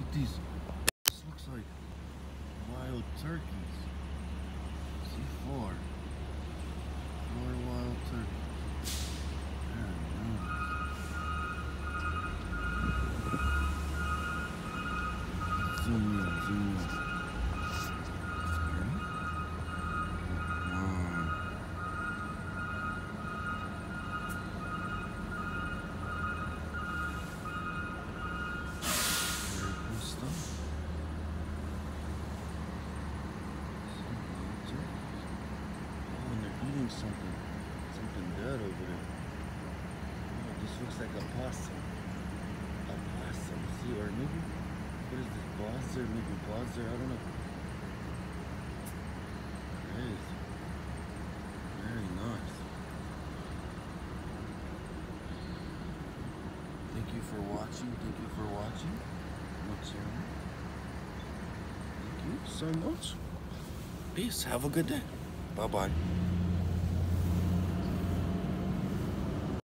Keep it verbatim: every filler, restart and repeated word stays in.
at these. This looks like wild turkeys. See four. Four wild turkeys. Very nice. Zoom in, zoom in. Something, something dead over there. Oh, this looks like a possum. A possum, see, or maybe, what is this, bozzer? Maybe bozzer, I don't know. Crazy. Very nice. Thank you for watching, thank you for watching my channel. Thank you so much. Peace, have a good day. Bye-bye.